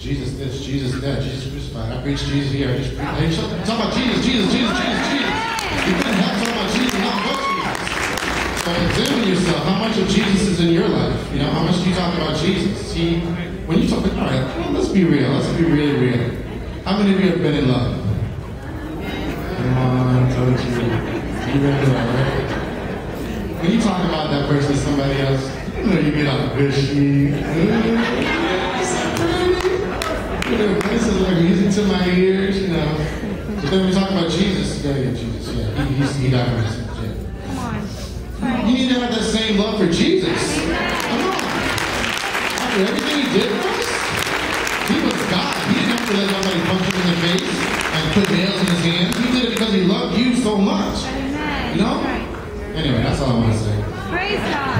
Jesus this, Jesus that, Jesus crucified. I preach Jesus here. I just preach. Talk about Jesus, Jesus, Jesus, Jesus, Jesus. You couldn't help talking about Jesus, not about Jesus. So examine yourself. How much of Jesus is in your life? You know, how much do you talk about Jesus? See, when you talk, all right, well, let's be real. Let's be really real. How many of you have been in love? Come on, coach. You ready, right? When you talk about that person to somebody else, you know you get all gushy. This is like music to my ears, you know. But then we talk about Jesus. Yeah, Jesus. Yeah, he died for us. Yeah. You need to have that same love for Jesus. Come on. After everything he did for us, he was God. He didn't have to let somebody punch him in the face and put nails in his hands. He did it because he loved you so much. You know? Anyway, that's all I want to say. Praise God.